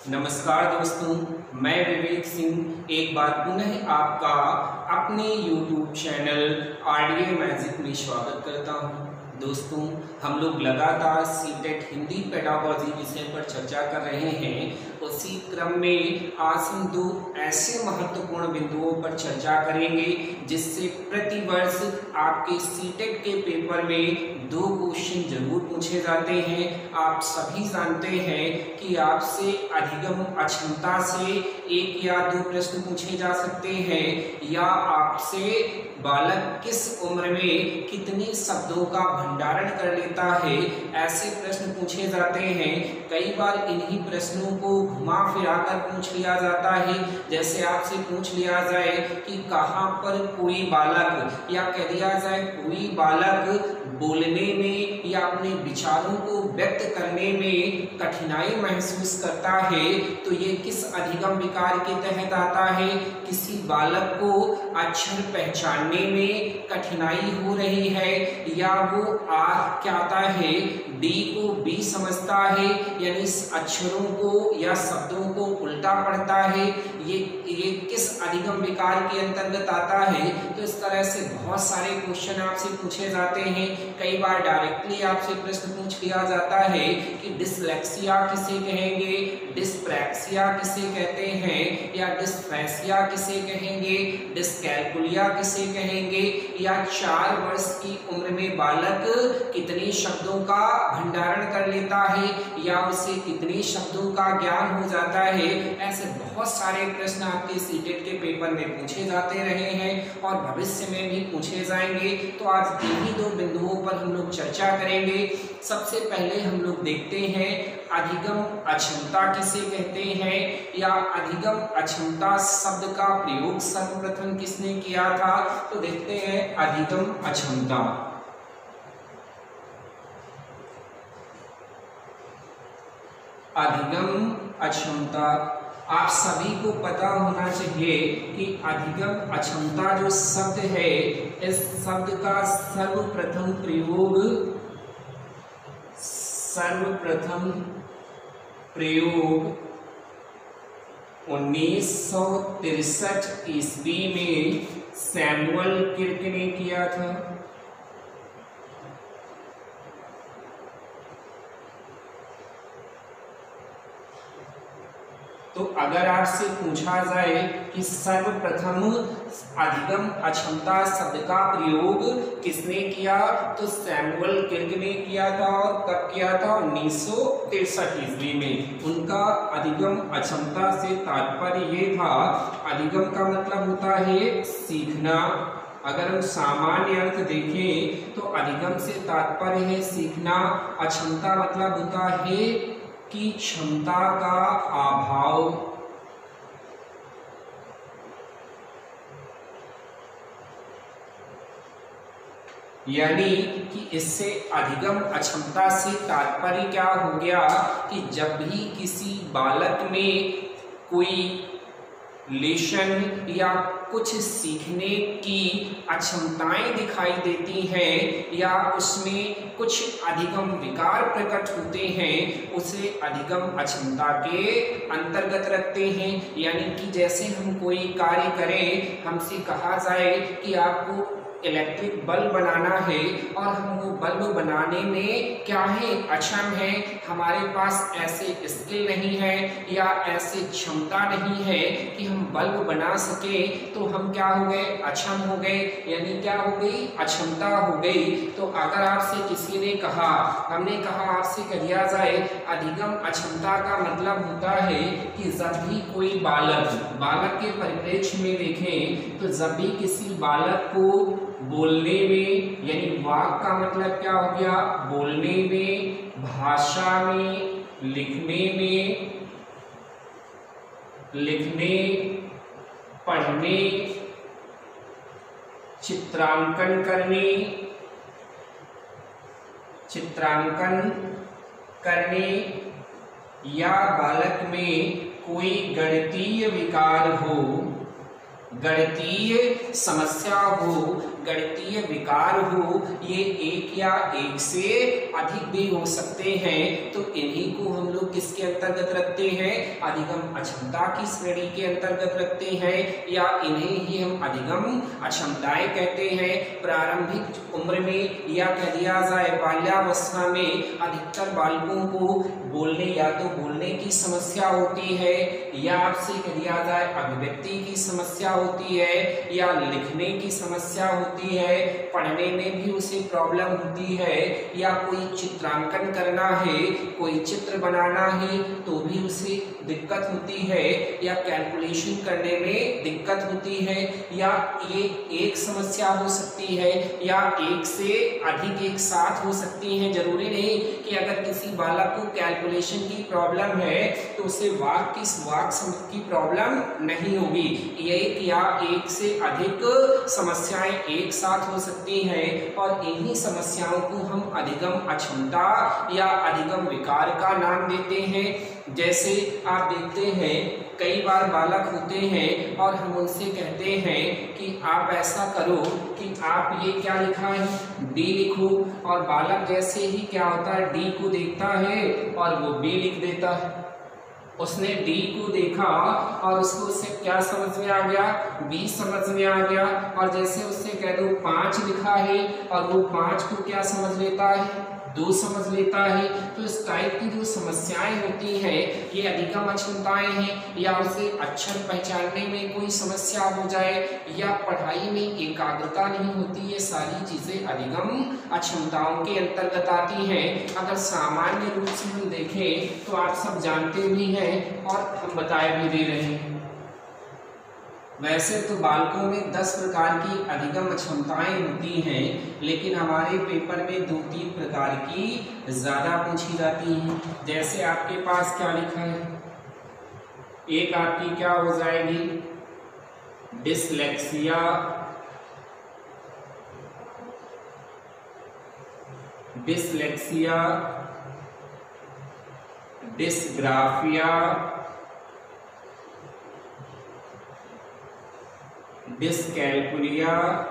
नमस्कार दोस्तों, मैं विवेक सिंह एक बार पुनः आपका अपने YouTube चैनल आरडीए मैजिक में स्वागत करता हूं। दोस्तों, हम लोग लगातार सीटेट हिंदी पेडागॉजी विषय पर चर्चा कर रहे हैं। उसी क्रम में आज हम दो ऐसे महत्वपूर्ण बिंदुओं पर चर्चा करेंगे जिससे प्रतिवर्ष आपके सीटेट के पेपर में दो क्वेश्चन जरूर पूछे जाते हैं। आप सभी जानते हैं कि आपसे अधिगम अक्षमता से एक या दो प्रश्न पूछे जा सकते हैं, या आपसे बालक किस उम्र में कितने शब्दों का भंडारण कर लेता है, ऐसे प्रश्न पूछे जाते हैं। कई बार इन्हीं प्रश्नों को घुमा फिरा कर पूछ लिया जाता है। जैसे आपसे पूछ लिया जाए कि कहाँ पर कोई बालक, या कह दिया जाए कोई बालक बोलने में या अपने विचारों को व्यक्त करने में कठिनाई महसूस करता है, तो ये किस अधिगम विकार के तहत आता है। किसी बालक को अक्षर पहचानने में कठिनाई हो रही है, या वो क्या आता है डी को बी समझता है, यानी अक्षरों को या शब्दों को उल्टा पढ़ता है, ये किस अधिगम विकार के अंतर्गत आता है। तो इस तरह से बहुत सारे क्वेश्चन आपसे पूछे जाते हैं। कई बार डायरेक्टली आपसे प्रश्न पूछ लिया जाता है कि डिसलेक्सिया किसे कहेंगे, डिस्प्रैक्सिया किसे कहते हैं, या डिस्फेसिया किसे कहेंगे, डिस्कैल्कुलिया किसे कहेंगे, या 4 वर्ष की उम्र में बालक कितने शब्दों का भंडारण कर लेता है, या उसे कितने शब्दों का ज्ञान हो जाता है। ऐसे बहुत सारे प्रश्न आपके सीटेट के पेपर में पूछे जाते रहे हैं और भविष्य में भी पूछे जाएंगे। तो आज इन्हीं दो बिंदुओं पर हम लोग चर्चा करेंगे। सबसे पहले हम लोग देखते हैं अधिगम अक्षमता किसे कहते हैं, या अधिगम अक्षमता शब्द का प्रयोग सर्वप्रथम किसने किया था। तो देखते हैं अधिगम अक्षमता। अधिगम अक्षमता, आप सभी को पता होना चाहिए कि अधिगम अक्षमता जो शब्द है, इस शब्द का सर्वप्रथम प्रयोग 1963 ईस्वी में सैमुअल किर्क ने किया था। तो अगर आपसे पूछा जाए कि सर्वप्रथम अधिगम अक्षमता शब्द का प्रयोग किसने किया, तो सैमुअल किर्क ने किया था। और कब किया था? 1963 ईस्वी में। उनका अधिगम अक्षमता से तात्पर्य ये था, अधिगम का मतलब होता है सीखना। अगर हम सामान्य अर्थ देखें तो अधिगम से तात्पर्य है सीखना। अक्षमता मतलब होता है की क्षमता का अभाव। यानी कि इससे अधिगम अक्षमता से तात्पर्य क्या हो गया कि जब भी किसी बालक में कोई लेशन या कुछ सीखने की अक्षमताएं दिखाई देती हैं, या उसमें कुछ अधिगम विकार प्रकट होते हैं, उसे अधिगम अक्षमता के अंतर्गत रखते हैं। यानी कि जैसे हम कोई कार्य करें, हमसे कहा जाए कि आपको इलेक्ट्रिक बल्ब बनाना है, और हम वो बल्ब बनाने में क्या है, अक्षम है, हमारे पास ऐसे स्किल नहीं है या ऐसे क्षमता नहीं है कि हम बल्ब बना सके, तो हम क्या हो गए, अक्षम हो गए। यानी क्या हो गई, अक्षमता हो गई। तो अगर आपसे किसी ने कहा, हमने कहा आपसे कह दिया जाए अधिगम अक्षमता का मतलब होता है कि जब भी कोई बालक के परिप्रेक्ष्य में देखें, तो जब भी किसी बालक को बोलने में, यानी वाक का मतलब क्या हो गया, बोलने में, भाषा में, लिखने, पढ़ने, चित्रांकन करने, या बालक में कोई गणितीय विकार हो, गणितीय समस्या हो, गणितीय विकार हो, ये एक या एक से अधिक भी हो सकते हैं, तो इन्हीं को हम लोग किसके अंतर्गत रखते हैं, अधिगम अक्षमता की श्रेणी के अंतर्गत रखते हैं, या इन्हें ही हम अधिगम अक्षमताएं कहते हैं। प्रारंभिक उम्र में या कह दिया जाए बाल्यावस्था में अधिकतर बालकों को बोलने या तो बोलने की समस्या होती है, या आपसे कह दिया जाए अभिव्यक्ति की समस्या होती है, या लिखने की समस्या होती है, पढ़ने में भी उसे प्रॉब्लम होती है, या कोई चित्रांकन करना है, कोई चित्र बनाना है तो भी उसे दिक्कत होती है, या कैलकुलेशन करने में दिक्कत होती है, या ये एक समस्या हो सकती है या एक से अधिक एक साथ हो सकती है। जरूरी नहीं कि अगर किसी बालक को कैलकुलेशन की प्रॉब्लम है तो उसे वाक समझ की प्रॉब्लम नहीं होगी। एक या एक से अधिक समस्याएं एक साथ हो सकती हैं, और इन्हीं समस्याओं को हम अधिगम अक्षमता या अधिगम विकार का नाम देते हैं। जैसे आप देखते हैं कई बार बालक होते हैं और हम उनसे कहते हैं कि आप ऐसा करो कि आप ये क्या लिखा है, डी लिखो, और बालक जैसे ही क्या होता है डी को देखता है और वो बी लिख देता है। उसने डी को देखा और उसको उससे क्या समझ में आ गया, बी समझ में आ गया, और जैसे उससे कह दो 5 लिखा है और वो 5 को क्या समझ लेता है, 2 समझ लेता है। तो इस टाइप की जो समस्याएं होती हैं ये अधिगम अक्षमताएं हैं, या उसे अक्षर पहचानने में कोई समस्या हो जाए, या पढ़ाई में एकाग्रता नहीं होती, ये सारी चीजें अधिगम अक्षमताओं के अंतर्गत आती हैं। अगर सामान्य रूप से हम देखें तो आप सब जानते भी हैं और हम बताए भी दे रहे हैं। वैसे तो बालकों में 10 प्रकार की अधिगम क्षमताएं होती हैं, लेकिन हमारे पेपर में 2-3 प्रकार की ज्यादा पूछी जाती हैं। जैसे आपके पास क्या लिखा है, एक आपकी क्या हो जाएगी, डिसलेक्सिया, डिसग्राफिया, डिस्कैल्कुलिया,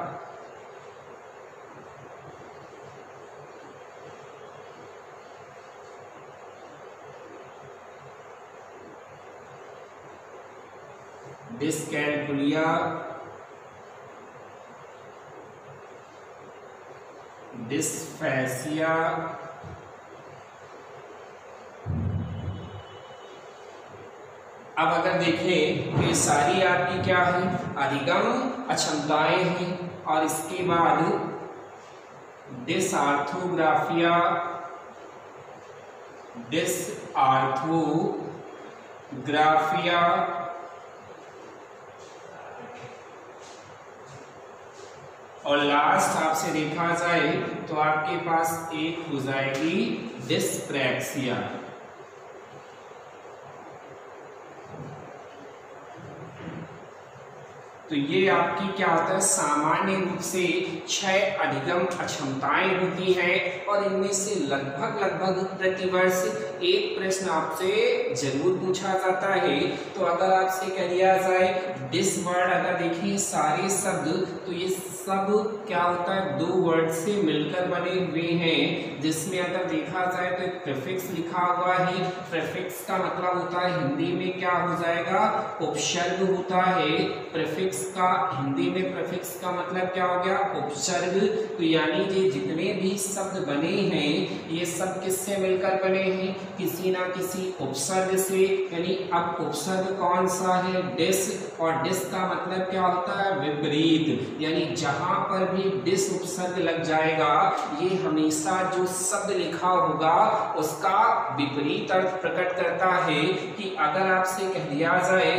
डिस्फेसिया, अब अगर देखें ये सारी आपकी क्या है, अधिगम अक्षमताएं हैं। और इसके बाद डिसआर्थोग्राफिया, और लास्ट आपसे देखा जाए तो आपके पास एक हो जाएगी डिस्प्रैक्सिया। तो ये आपकी क्या होता है, सामान्य रूप से 6 अधिगम अक्षमताएं होती हैं, और इनमें से लगभग प्रतिवर्ष एक प्रश्न आपसे जरूर पूछा जाता है। तो अगर आपसे कह दिया जाए डिस वर्ड, अगर देखिए सारे शब्द, तो ये सब क्या होता है 2 वर्ड से मिलकर बने हुए हैं, जिसमें अगर देखा जाए तो एक प्रीफिक्स लिखा हुआ है। प्रीफिक्स का मतलब होता है हिंदी में क्या हो जाएगा, उपसर्ग होता है। प्रीफिक्स का हिंदी में प्रीफिक्स का मतलब क्या हो गया, उपसर्ग। तो यानी ये जितने भी शब्द बने हैं ये सब किससे मिलकर बने हैं, किसी ना किसी उपसर्ग से। यानी अब उपसर्ग कौन सा है, डिस, और डिस का मतलब क्या होता है, विपरीत। यानी जहां पर भी डिस उपसर्ग लग जाएगा ये हमेशा जो शब्द लिखा होगा उसका विपरीत अर्थ प्रकट करता है। कि अगर आपसे कह दिया जाए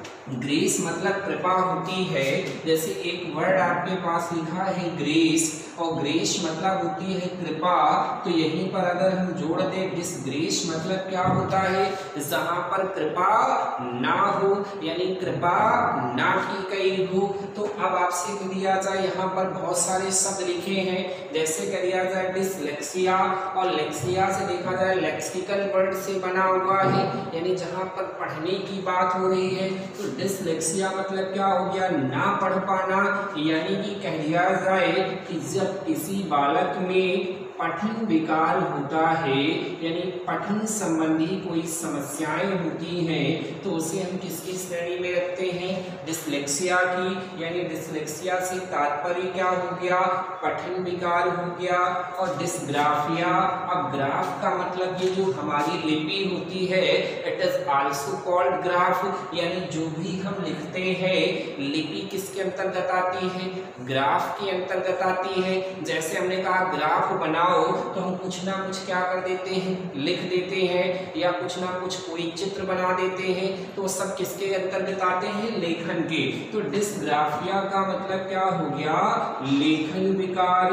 ग्रेस मतलब कृपा होती है, जैसे एक वर्ड आपके पास लिखा है ग्रेस, और ग्रेस मतलब होती है कृपा। तो यहीं पर अगर हम जोड़ दें डिसग्रेस मतलब क्या होता है, जहां पर कृपा ना हो, यानी कृपा ना की गई हो। तो अब आपसे कह दिया जाए, यहाँ पर बहुत सारे शब्द लिखे हैं, जैसे कह दिया जाए डिसलेक्सिया, और लेक्सिया से देखा जाए लेक्सिकल वर्ड से बना हुआ है, यानी जहाँ पर पढ़ने की बात हो रही है। तो डिसलेक्सिया मतलब क्या हो गया, ना पढ़ पाना, यानी कि कह दिया जाए कि जब किसी बालक में पठन विकार होता है, यानी पठन संबंधी कोई समस्याएं होती हैं, तो उसे हम किसकी श्रेणी में रखते हैं, डिसलेक्सिया की। यानी डिसलेक्सिया से तात्पर्य क्या हो गया, पठन विकार हो गया। और डिसग्राफिया, अब ग्राफ का मतलब ये जो हमारी लिपि होती है, it is also called graph, यानी जो भी हम लिखते हैं लिपि किसके अंतर्गत आती है, ग्राफ के अंतर्गत आती है। जैसे हमने कहा ग्राफ बनाओ, तो हम कुछ ना कुछ क्या कर देते हैं, लिख देते हैं, या कुछ ना कुछ कोई चित्र बना देते हैं, तो सब किसके अंतर्गत आते हैं, लेखन के। तो डिसग्राफिया का मतलब क्या हो गया, लेखन विकार।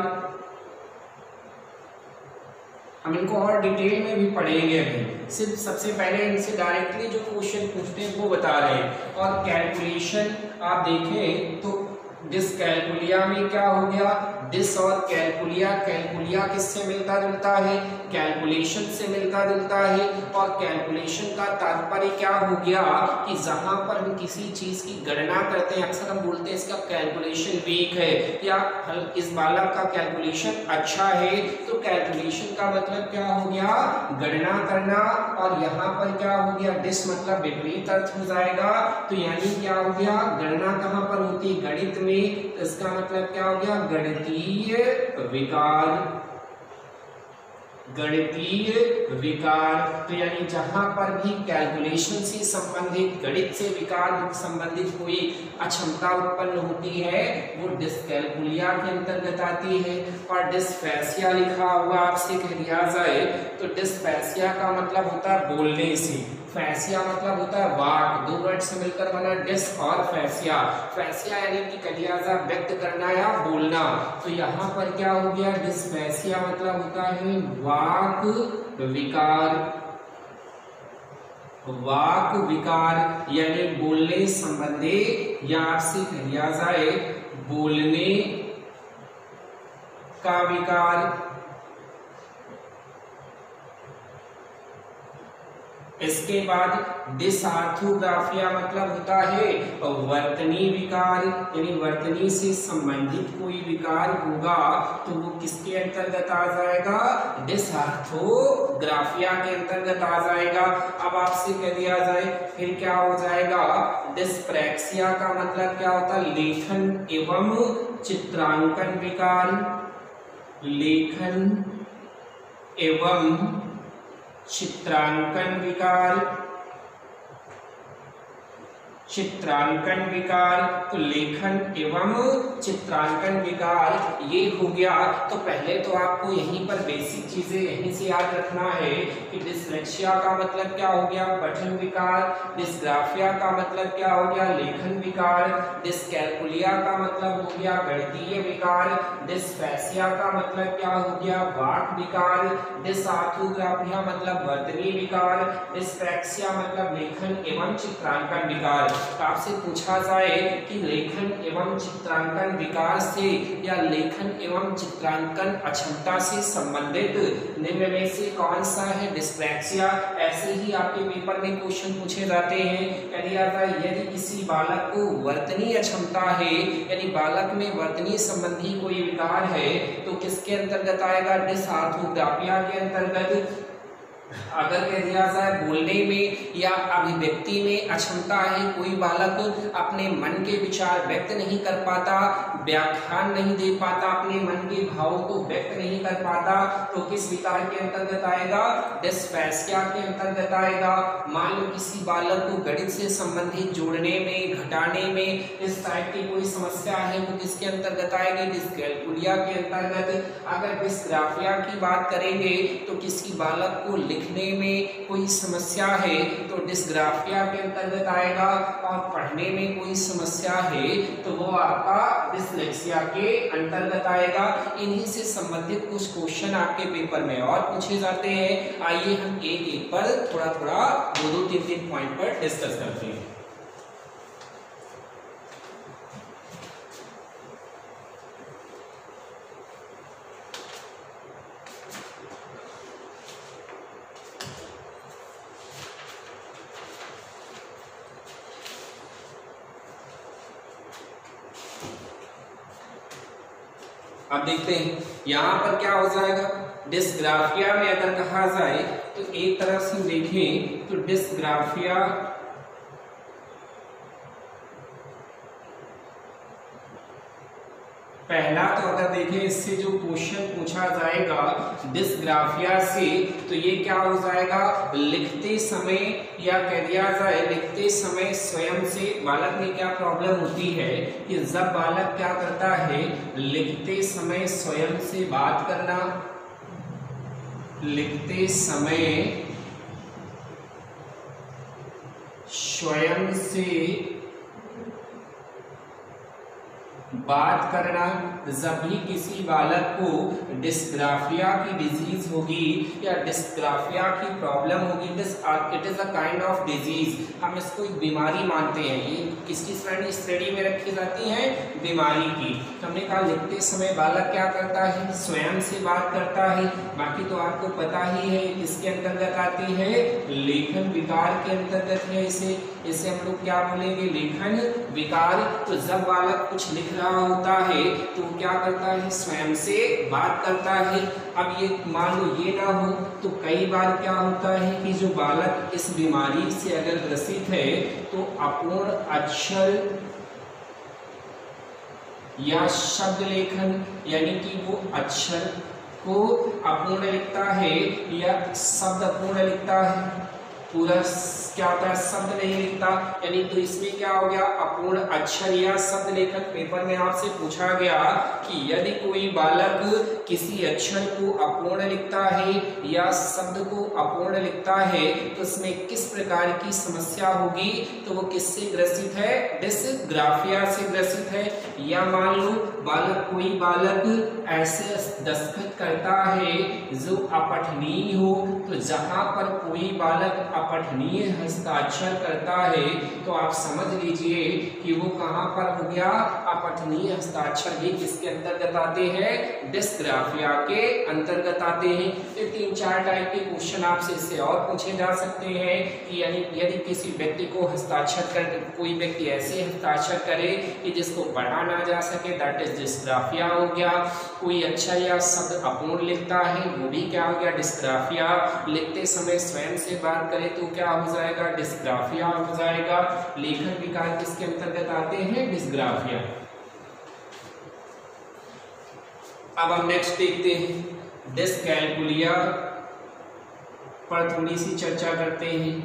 हम इनको और डिटेल में भी पढ़ेंगे, अभी सिर्फ सबसे पहले इनसे डायरेक्टली जो क्वेश्चन पूछते हैं वो बता रहे हैं। और कैलकुलेशन आप देखें तो डिसकैलकुलिया में क्या हो गया, डिस और कैलकुलिया, कैलकुलिया किससे मिलता जुलता है, कैलकुलेशन से मिलता जुलता है। और कैलकुलेशन का तात्पर्य क्या हो गया कि जहां पर हम किसी चीज की गणना करते हैं, अक्सर हम बोलते हैं इसका कैलकुलेशन वीक है, या इस बालक का कैलकुलेशन अच्छा है। तो कैलकुलेशन का मतलब क्या हो गया, गणना करना। और यहाँ पर क्या हो गया, डिस मतलब विपरीत अर्थ हो जाएगा, तो यानी क्या हो गया, गणना कहाँ पर होती है, गणित में। इसका मतलब क्या हो गया, गणितीय विकार, गणितीय विकार। तो यानी जहां पर भी कैलकुलेशन से संबंधित, गणित से विकार संबंधित कोई अक्षमता उत्पन्न होती है, वो डिसकैलकुलिया के अंतर्गत आती है। और डिस्फेसिया लिखा हुआ आपसे कह दिया जाए, तो डिस्फेसिया का मतलब होता है बोलने से, फैसिया मतलब होता है वाक, दो वर्ड से मिलकर बना डिस और फैसिया। फैसिया यानी कि कह दिया जाए व्यक्त करना या बोलना। तो यहाँ पर क्या हो गया, डिस्फेसिया मतलब होता है वाक विकार, वाक विकार यानी बोलने संबंधी, या आपसे कह दिया जाए बोलने का विकार। इसके बाद डिसऑर्थोग्राफिया मतलब होता है वर्तनी विकार, यानी वर्तनी से संबंधित कोई विकार होगा तो वो किसके अंतर्गत आ जाएगा, डिसऑर्थोग्राफिया के अंतर्गत आ जाएगा। अब आपसे कह दिया जाए फिर क्या हो जाएगा, डिस्प्रैक्सिया का मतलब क्या होता है, लेखन एवं चित्रांकन विकार, लेखन एवं चित्रांकन विकार, चित्रांकन विकार। तो लेखन एवं चित्रांकन विकार ये हो गया। तो पहले तो आपको यहीं पर बेसिक चीजें यहीं से याद रखना है कि डिसलेक्सिया का मतलब क्या हो गया, पठन विकार, डिस्ग्राफिया का मतलब क्या हो गया, लेखन विकार, डिसकैलकुलिया का मतलब हो गया गणितीय विकार, डिस्फेसिया का मतलब क्या हो गया, वाक विकार, डिसऑर्थोग्राफिया मतलब वर्तनी विकार, डिस्प्रैक्सिया मतलब लेखन एवं चित्रांकन विकार। आपसे पूछा जाए कि लेखन एवं चित्रांकन विकार से या लेखन एवं चित्रांकन अक्षमता से संबंधित निम्न में से कौन सा है, डिस्प्रैक्सिया। ऐसे ही आपके पेपर में क्वेश्चन पूछे जाते हैं, यदि किसी बालक को वर्तनी अक्षमता है, यानी बालक में वर्तनी संबंधी कोई विकार है, तो किसके अंतर्गत आएगा, डिसऑर्थोग्राफिया के अंतर्गत। अगर कह दिया जाए बोलने में या अभिव्यक्ति में अक्षमता है, कोई बालक अपने मन के विचार व्यक्त नहीं कर पाता, व्याख्यान नहीं दे पाता, अपने मन के भावों को व्यक्त नहीं कर पाता, तो किस विकार के अंतर्गत आएगा, डिस्फेसिया के अंतर्गत आएगा। मान लो किसी बालक को गणित से संबंधित जोड़ने में, घटाने में इस टाइप की कोई समस्या है, वो किसके अंतर्गत आएगी, डिसकैलकुलिया के अंतर्गत। अगर डिस्ग्राफिया की बात करेंगे तो किसी बालक को लिखने में कोई समस्या है तो डिस्ग्राफिया के अंतर्गत आएगा, और पढ़ने में कोई समस्या है तो वो आपका डिसलेक्सिया के अंतर्गत आएगा। इन्हीं से संबंधित कुछ क्वेश्चन आपके पेपर में और पूछे जाते हैं। आइए हम एक एक पर थोड़ा थोड़ा दो तीन तीन पॉइंट पर डिस्कस करते हैं। अब देखते हैं यहां पर क्या हो जाएगा। डिस्ग्राफिया में अगर कहा जाए तो एक तरफ से देखें तो डिस्ग्राफिया पहला तो अगर देखें इससे जो क्वेश्चन पूछा जाएगा डिस्ग्राफिया से, तो ये क्या हो जाएगा, लिखते समय या कह दिया जाए लिखते समय स्वयं से बालक में क्या प्रॉब्लम होती है कि जब बालक क्या करता है, लिखते समय स्वयं से बात करना, लिखते समय स्वयं से बात करना, जब भी किसी बालक को डिस्ग्राफिया की डिजीज होगी या डिस्ग्राफिया की प्रॉब्लम होगी, it is a kind of disease, हम इसको एक बीमारी मानते हैं। ये किसकी स्टडी में रखी जाती है, बीमारी की। हमने कहा लिखते समय बालक क्या करता है, स्वयं से बात करता है। बाकी तो आपको पता ही है किसके अंतर्गत आती है, लेखन विकार के अंतर्गत है। इसे हम लोग क्या बोलेंगे, लेखन विकार। तो जब बालक कुछ लिख रहा होता है तो क्या करता है, स्वयं से बात करता है। अब ये मान लो ये ना हो तो कई बार क्या होता है कि जो बालक इस बीमारी से अगर ग्रसित है तो अपूर्ण अक्षर या शब्द लेखन, यानी कि वो अक्षर को अपूर्ण लिखता है या शब्द अपूर्ण लिखता है, पूरा क्या होता है, शब्द नहीं लिखता। यानी तो इसमें क्या हो गया, अपूर्ण अक्षर या शब्द लेखन। पेपर में आपसे पूछा गया कि यदि कोई बालक किसी अक्षर को अपूर्ण लिखता है या शब्द को अपूर्ण लिखता है तो उसमें किस प्रकार की समस्या होगी, तो वो किससे ग्रसित है, डिस्ग्राफिया से ग्रसित है। या मान लो कोई बालक ऐसे दस्तखत करता है जो अपठनीय हो, तो जहां पर कोई बालक अपठनीय हस्ताक्षर करता है तो आप समझ लीजिए कि वो कहां पर हो गया, अपठनीय हस्ताक्षर भी किसके अंतर्गत आते हैं, डिस्ग्राफिया के अंतर्गत आते हैं। ये 3-4 टाइप के क्वेश्चन आपसे इससे और पूछे जा सकते हैं कि यानी यदि किसी व्यक्ति को हस्ताक्षर कर, कोई व्यक्ति ऐसे हस्ताक्षर करे कि जिसको पढ़ा ना जा सके, दैट इज डिस्ग्राफिया हो गया। कोई अक्षर या शब्द अपूर्ण लिखता है, वो भी क्या हो गया, डिस्ग्राफिया। लिखते समय स्वयं से बात करे तो क्या हो जाएगा, डिस्ग्राफिया हो जाएगा। लेखन विकार किसके अंतर्गत आते हैं, डिस्ग्राफिया। अब हम नेक्स्ट देखते हैं, डिस्कैलकुलिया पर थोड़ी सी चर्चा करते हैं।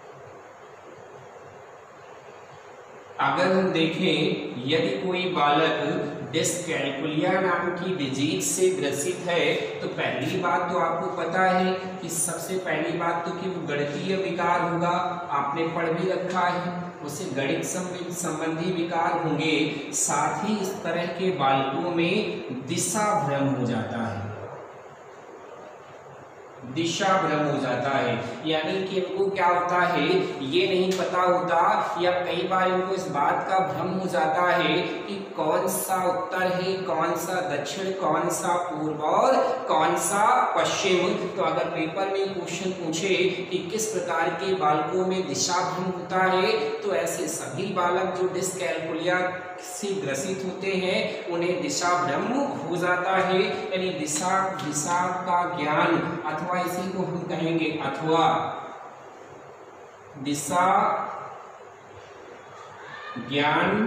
अगर हम देखें यदि कोई बालक डिस्कैलकुलिया नाम की डिजीज से ग्रसित है तो पहली बात तो आपको पता है कि सबसे पहली बात तो कि वो गणितीय विकार होगा, आपने पढ़ भी रखा है, उसे गणित संबंधी विकार होंगे। साथ ही इस तरह के बालकों में दिशा भ्रम हो जाता है, दिशा भ्रम हो जाता है। यानी कि इनको क्या होता है, ये नहीं पता होता या कई बार इनको इस बात का भ्रम हो जाता है कि कौन सा उत्तर है, कौन सा दक्षिण, कौन सा पूर्व और कौन सा पश्चिम। तो अगर पेपर में क्वेश्चन पूछे कि किस प्रकार के बालकों में दिशा भ्रम होता है, तो ऐसे सभी बालक जो डिस्कैलकुलिया से ग्रसित होते हैं उन्हें दिशा भ्रम हो जाता है। यानी दिशा का ज्ञान, अथवा इसी को हम कहेंगे अथवा दिशा ज्ञान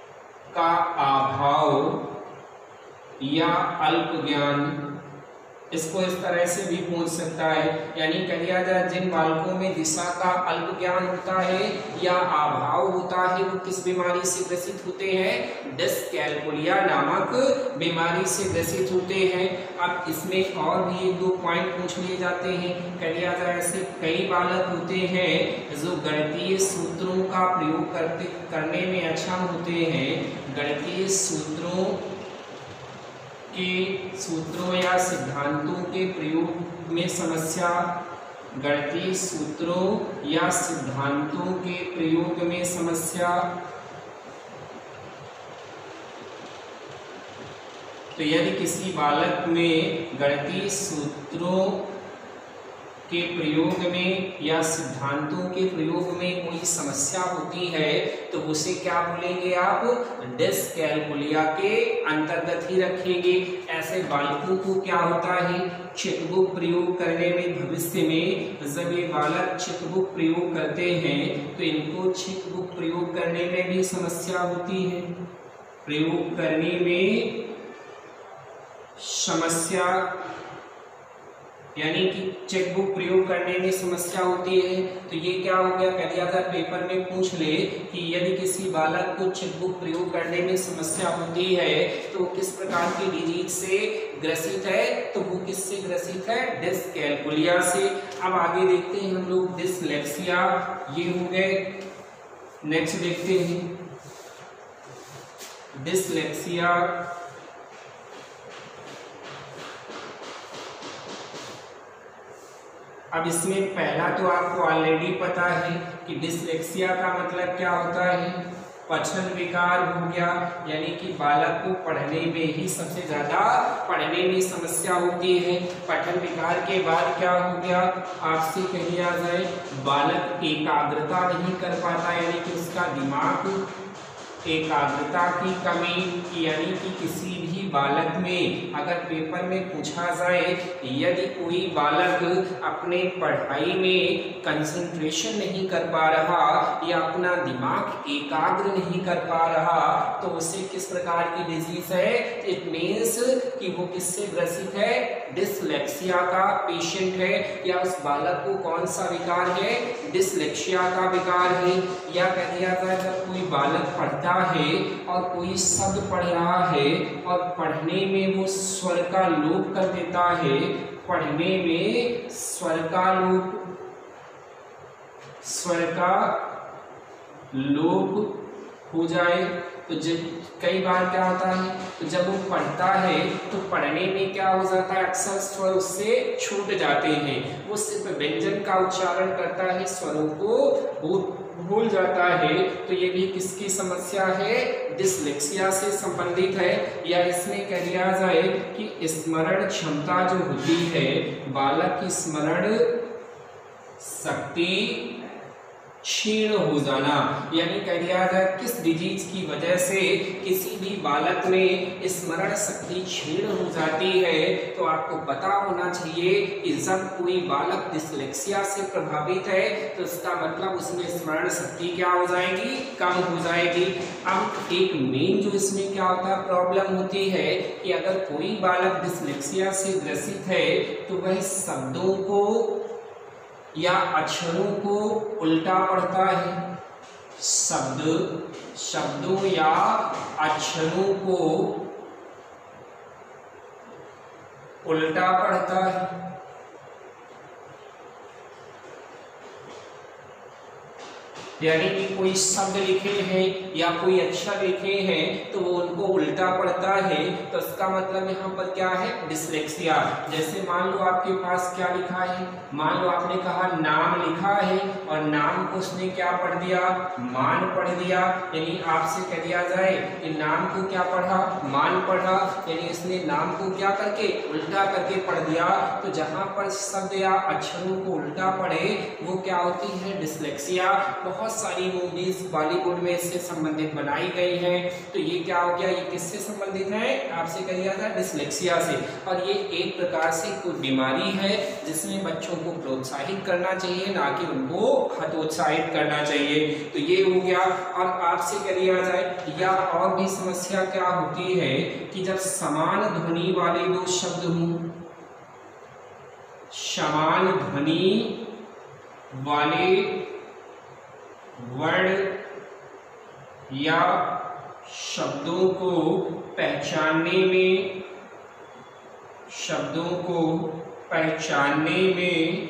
का अभाव या अल्प ज्ञान इसको इस तरह से भी पूछ सकता है, यानी कह दिया जाए जिन बालकों में दिशा का अल्प ज्ञान होता है या अभाव होता है वो किस बीमारी से ग्रसित होते हैं, डिस्कैल्कुलिया नामक बीमारी से ग्रसित होते हैं। अब इसमें और भी एक दो पॉइंट पूछ लिए जाते हैं। कह दिया जाए ऐसे कई बालक होते हैं जो गणितीय सूत्रों का प्रयोग करने में अक्षम होते हैं, गणितीय सूत्रों या सिद्धांतों के प्रयोग में समस्या, गणितीय सूत्रों या सिद्धांतों के प्रयोग में समस्या। तो यदि किसी बालक में गणितीय सूत्रों के प्रयोग में या सिद्धांतों के प्रयोग में कोई समस्या होती है तो उसे क्या बोलेंगे आप, डिस्कैल्कुलिया के अंतर्गत ही रखेंगे। ऐसे बालकों को क्या होता है, चिटबुक प्रयोग करने में भविष्य में जब ये बालक चिटबुक प्रयोग करते हैं तो इनको चिटबुक प्रयोग करने में भी समस्या होती है, प्रयोग करने में समस्या, यानी कि चेकबुक प्रयोग करने में समस्या होती है। तो ये क्या हो गया, कह दिया था पेपर में पूछ ले कि यदि किसी बालक को चेकबुक प्रयोग करने में समस्या होती है तो किस प्रकार की डिजीज से ग्रसित है, तो वो किससे ग्रसित है, डिस्कैल्कुलिया से। अब आगे देखते हैं हम लोग डिसलेक्सिया, ये हो गए। नेक्स्ट देखते हैं डिसलेक्सिया। अब इसमें पहला तो आपको ऑलरेडी पता है कि डिसलेक्सिया का मतलब क्या होता है, पठन विकार हो गया, यानी कि बालक को पढ़ने में ही सबसे ज्यादा पढ़ने में समस्या होती है। पठन विकार के बाद क्या हो गया, आपसे कह दिया जाए बालक एकाग्रता नहीं कर पाता, यानी कि उसका दिमाग एकाग्रता की कमी, यानी कि किसी भी बालक में अगर पेपर में पूछा जाए यदि कोई बालक अपने पढ़ाई में कंसंट्रेशन नहीं कर पा रहा या अपना दिमाग एकाग्र नहीं कर पा रहा तो उसे किस प्रकार की डिजीज है, इट मीन्स कि वो किससे ग्रसित है, डिसलेक्सिया का पेशेंट है, या उस बालक को कौन सा विकार है, डिसलेक्सिया का विकार है। या कह दिया जाए जब कोई बालक पढ़ता है और कोई शब्द पढ़ रहा है और पढ़ने में वो स्वर का लोप कर देता है, पढ़ने में स्वर का लोप हो जाए तो जब कई बार क्या होता है, तो जब वो पढ़ता है तो पढ़ने में क्या हो जाता है, अक्सर स्वर उससे छूट जाते हैं, वो सिर्फ व्यंजन का उच्चारण करता है, स्वरों को भूल जाता है। तो ये भी किसकी समस्या है, डिसलेक्सिया से संबंधित है। या इसमें कह दिया जाए कि स्मरण क्षमता जो होती है, बालक की स्मरण शक्ति क्षीण हो जाना, यानी कह दिया जाए किस डिजीज की वजह से किसी भी बालक में स्मरण शक्ति क्षीण हो जाती है। तो आपको पता होना चाहिए कि जब कोई बालक डिसलेक्सिया से प्रभावित है तो इसका मतलब उसमें स्मरण शक्ति क्या हो जाएगी, कम हो जाएगी। अब एक मेन जो इसमें क्या होता है प्रॉब्लम होती है कि अगर कोई बालक डिसलेक्सिया से ग्रसित है तो वह शब्दों को या अक्षरों को उल्टा पढ़ता है, शब्दों या अक्षरों को उल्टा पढ़ता है। यानी कि कोई शब्द लिखे हैं या कोई अक्षर लिखे हैं तो वो उनको उल्टा पढ़ता है, तो इसका मतलब यहाँ पर क्या है, डिसलेक्सिया। जैसे मान लो आपके पास क्या लिखा है, मान लो आपने कहा नाम लिखा है और नाम को उसने क्या पढ़ दिया, मान पढ़ दिया, यानी आपसे कह दिया जाए कि नाम को क्या पढ़ा, मान पढ़ा, यानी इसने नाम को क्या करके उल्टा करके पढ़ दिया। तो जहाँ पर शब्द या अक्षरों को उल्टा पढ़े वो क्या होती है, डिसलेक्सिया। बहुत सारी मूवीज बॉलीवुड में इससे संबंधित बनाई गई हैं। तो ये क्या हो गया, ये किससे संबंधित है, आपसे कह दिया था डिसलेक्सिया से। और ये एक प्रकार से कोई बीमारी है जिसमें बच्चों को प्रोत्साहित करना चाहिए, ना कि उनको हतोत्साहित करना चाहिए। तो ये हो गया। और आपसे कह दिया जाए या और भी समस्या क्या होती है कि जब समान ध्वनि वाले दो शब्द हों, समान ध्वनि वाले वर्ण या शब्दों को पहचानने में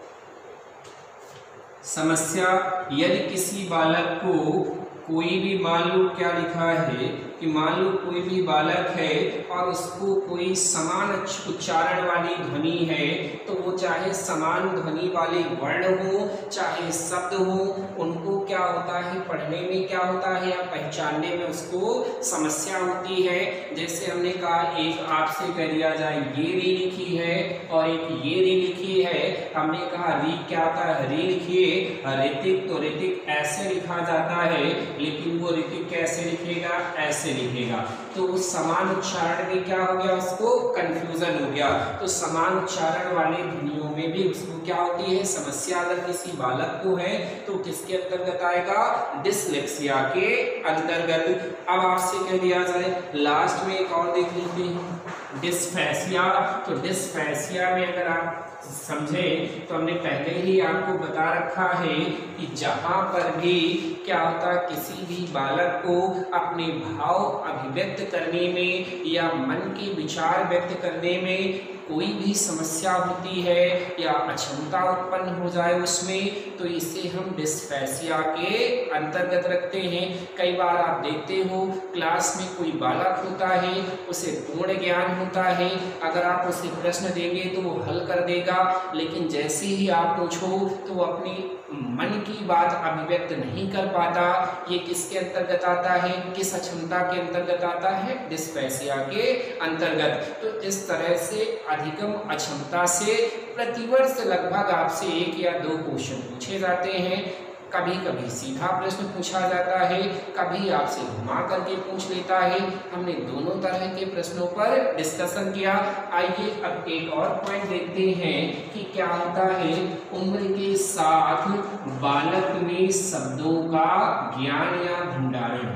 समस्या। यदि किसी बालक को कोई भी, मान लो क्या लिखा है कि मान लो कोई भी बालक है और उसको कोई समान उच्चारण वाली ध्वनि है, तो वो चाहे समान ध्वनि वाले वर्ण हो चाहे शब्द हो, उनको क्या होता है, पढ़ने में क्या होता है या पहचानने में उसको समस्या होती है। जैसे हमने कहा एक आपसे कह दिया जाए ये री लिखी है और एक ये री लिखी है, हमने कहा री क्या होता है, री लिखिए ऋतिक, तो ऋतिक ऐसे लिखा जाता है, लेकिन वो ऋतिक कैसे लिखेगा, ऐसे लिखेगा। तो समान उच्चारण में क्या हो गया, उसको कंफ्यूजन हो गया। तो समान उच्चारण वाले ध्वनियों में भी उसको क्या होती है, समस्या अगर किसी बालक को है तो किसके अंतर्गत आएगा, डिसलेक्सिया के अंतर्गत। अब आपसे कह दिया जाए लास्ट में एक और देख लीजिए डिस्फेसिया। तो डिस्फेसिया में अगर आप समझे तो हमने पहले ही आपको बता रखा है कि जहां पर भी क्या होता है, किसी भी बालक को अपने भाव अभिव्यक्त करने में या मन के विचार व्यक्त करने में कोई भी समस्या होती है या अक्षमता उत्पन्न हो जाए उसमें, तो इसे हम डिस्फेसिया के अंतर्गत रखते हैं। कई बार आप देखते हो क्लास में कोई बालक होता है, उसे पूर्ण ज्ञान होता है, अगर आप उसे प्रश्न देंगे तो वो हल कर देगा, लेकिन जैसे ही आप पूछो तो वो अपनी मन की बात अभिव्यक्त नहीं कर पाता। ये किसके अंतर्गत आता है, किस अक्षमता के अंतर्गत आता है, डिस्फेसिया के अंतर्गत। तो इस तरह से अधिकम अक्षमता से प्रतिवर्ष लगभग आपसे 1 या 2 क्वेश्चन पूछे जाते हैं। कभी कभी सीधा प्रश्न पूछा जाता है, कभी आपसे घुमा करके पूछ लेता है। हमने दोनों तरह के प्रश्नों पर डिस्कशन किया। आइए अब एक और पॉइंट देखते हैं कि क्या होता है, उम्र के साथ बालक में शब्दों का ज्ञान या भंडारण।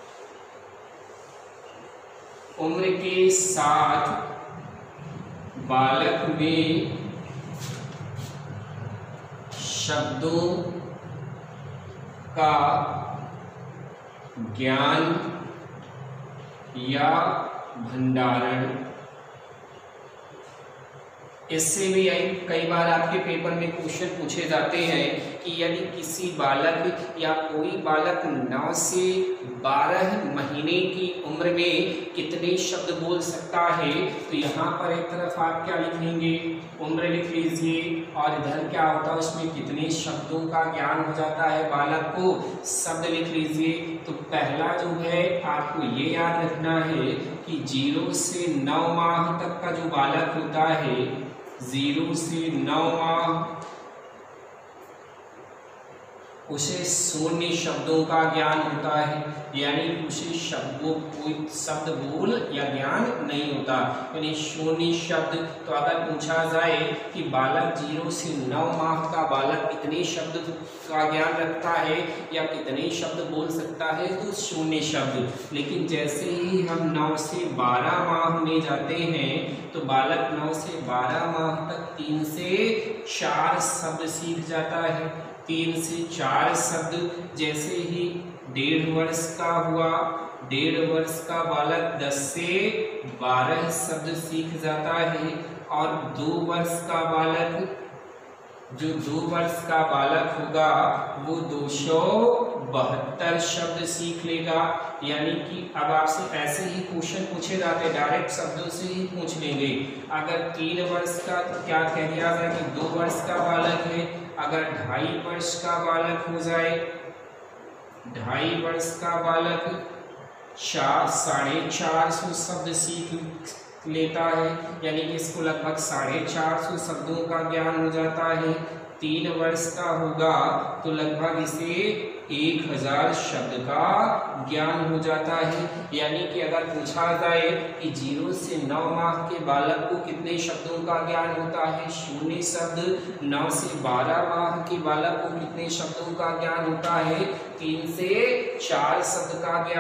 उम्र के साथ बालक में शब्दों का ज्ञान या भंडारण। इससे भी कई बार आपके पेपर में क्वेश्चन पूछे जाते हैं कि यदि किसी बालक या कोई बालक 9 से 12 महीने की उम्र में कितने शब्द बोल सकता है, तो यहाँ पर एक तरफ आप क्या लिखेंगे, उम्र लिख लीजिए, और इधर क्या होता है उसमें कितने शब्दों का ज्ञान हो जाता है बालक को, शब्द लिख लीजिए। तो पहला जो है आपको ये याद रखना है कि 0 से 9 माह तक का जो बालक होता है, 0 से 9 माह, उसे शून्य शब्दों का ज्ञान होता है, यानी उसे कोई शब्द बोल या ज्ञान नहीं होता, यानी शून्य शब्द। तो अगर पूछा जाए कि बालक 0 से 9 माह का बालक कितने शब्द का ज्ञान रखता है या कितने शब्द बोल सकता है, तो शून्य शब्द। लेकिन जैसे ही हम 9 से 12 माह में जाते हैं तो बालक 9 से 12 माह तक 3 से 4 शब्द सीख जाता है। 3 से 4 शब्द। जैसे ही 1.5 वर्ष का हुआ, 1.5 वर्ष का बालक 10 से 12 शब्द सीख जाता है। और 2 वर्ष का बालक, जो 2 वर्ष का बालक होगा वो 272 शब्द सीख लेगा। यानी कि अब आपसे ऐसे ही क्वेश्चन पूछे जाते हैं, डायरेक्ट शब्दों से ही पूछ लेंगे। अगर 3 वर्ष का क्या कह दिया जाए कि 2 वर्ष का बालक है, अगर 2.5 वर्ष का बालक हो जाए, 2.5 वर्ष का बालक 450 शब्द सीख लेता है, यानी कि इसको लगभग 450 शब्दों का ज्ञान हो जाता है। 3 वर्ष का होगा तो लगभग इसे 1000 शब्द का ज्ञान हो जाता है। यानी कि अगर पूछा जाए कि 0 से 9 माह के बालक को कितने शब्दों का ज्ञान होता है, शून्य शब्द। 9 से 12 माह के बालक को कितने शब्दों का ज्ञान होता है, 3 से 4 शब्द का ज्ञान।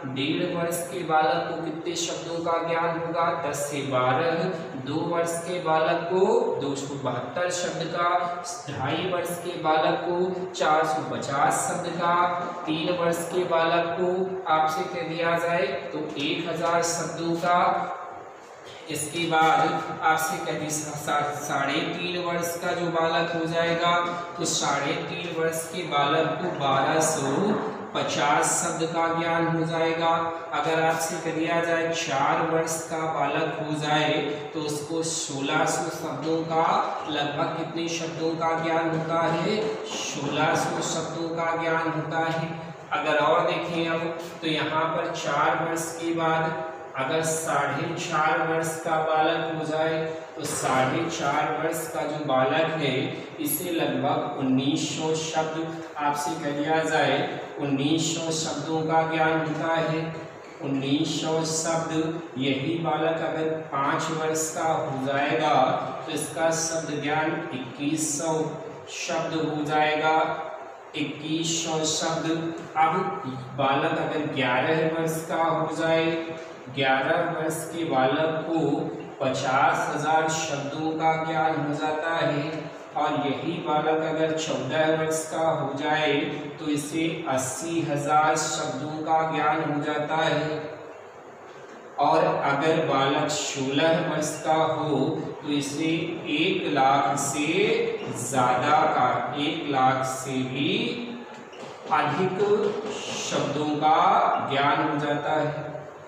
1.5 वर्ष के बालक को कितने शब्दों का ज्ञान होगा? 10 से 12। 2 वर्ष के बालक को 272 शब्द का। 2.5 वर्ष के बालक को 450 शब्द का। 3 वर्ष के बालक को आपसे कह दिया जाए तो 1000 शब्दों का। इसके बाद आपसे कह दी 3.5 वर्ष का जो बालक हो जाएगा तो 3.5 वर्ष के बालक को 1250 शब्द का ज्ञान हो जाएगा। अगर आपसे कह दिया जाए 4 वर्ष का बालक हो जाए तो उसको 1600 शब्दों का, लगभग कितने शब्दों का ज्ञान होता है? 1600 शब्दों का ज्ञान होता है। अगर और देखें अब तो यहाँ पर 4 वर्ष के बाद अगर 4.5 वर्ष का बालक हो जाए तो 4.5 वर्ष का जो बालक है इसे लगभग 1900 शब्द आपसे कह दिया जाए 1900 शब्दों का ज्ञान होता है। 1900 शब्द। यही बालक अगर 5 वर्ष का हो जाएगा तो इसका शब्द ज्ञान 2100 शब्द हो जाएगा। 2100 शब्द। अब बालक अगर 11 वर्ष का हो जाए, 11 वर्ष के बालक को 50,000 शब्दों का ज्ञान हो जाता है। और यही बालक अगर 14 वर्ष का हो जाए तो इसे 80,000 शब्दों का ज्ञान हो जाता है। और अगर बालक 16 वर्ष का हो तो इसे 1 लाख से ज़्यादा का, 1 लाख से भी अधिक शब्दों का ज्ञान हो जाता है।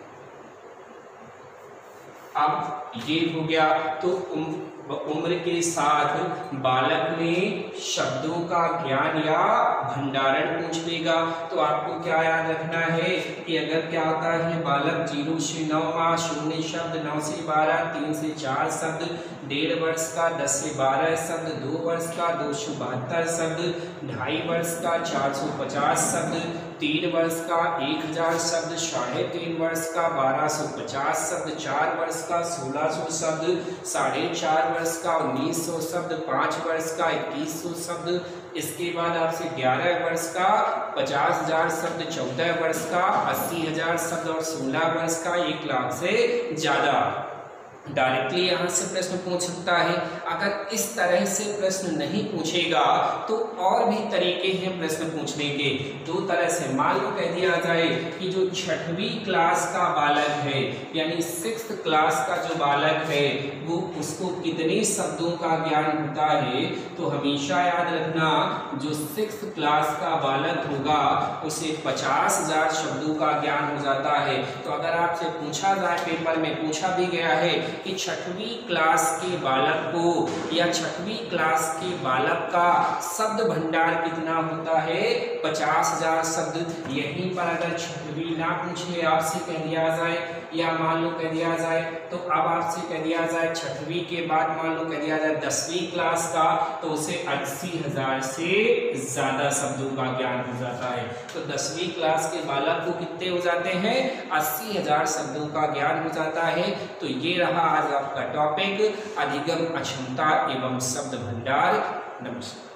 अब ये हो गया तो उम्र के साथ बालक में शब्दों का ज्ञान या भंडारण पूछ लेगा। तो आपको क्या याद रखना है कि अगर क्या होता है बालक 0 से 9 माह 0 शब्द, 9 से 12, 3 से 4 शब्द, 1.5 वर्ष का 10 से 12 शब्द, 2 वर्ष का 272 शब्द, 2.5 वर्ष का 450 शब्द, 3 वर्ष का 1000 शब्द, 3.5 वर्ष का 1250 शब्द, 4 वर्ष का 1600 शब्द, 4.5 वर्ष का 1900 शब्द, 5 वर्ष का 2100 शब्द। इसके बाद आपसे 11 वर्ष का 50,000 शब्द, 14 वर्ष का 80,000 शब्द और 16 वर्ष का 1 लाख से ज़्यादा। डायरेक्टली यहाँ से प्रश्न पूछ सकता है। अगर इस तरह से प्रश्न नहीं पूछेगा तो और भी तरीके हैं प्रश्न पूछने के। 2 तरह से मान लो कह दिया जाए कि जो 6वीं क्लास का बालक है यानी 6th क्लास का जो बालक है वो उसको कितने शब्दों का ज्ञान होता है, तो हमेशा याद रखना जो 6th क्लास का बालक होगा उसे 50,000 शब्दों का ज्ञान हो जाता है। तो अगर आपसे पूछा जाए, पेपर में पूछा भी गया है कि 6वीं क्लास के बालक को या 6वीं क्लास के बालक का शब्द भंडार कितना होता है? 50,000 शब्द। यहीं पर अगर 6वीं ना पूछे आपसे कह दिया जाए या मान लो कह दिया जाए तो अब आपसे कह दिया जाए 6वीं के बाद मान लो कह दिया जाए 10वीं क्लास का तो उसे 80,000 से ज़्यादा शब्दों का ज्ञान हो जाता है। तो 10वीं क्लास के बालक को कितने हो जाते हैं? 80,000 शब्दों का ज्ञान हो जाता है। तो ये रहा आज आपका टॉपिक अधिगम अक्षमता एवं शब्द भंडार। नमस्कार।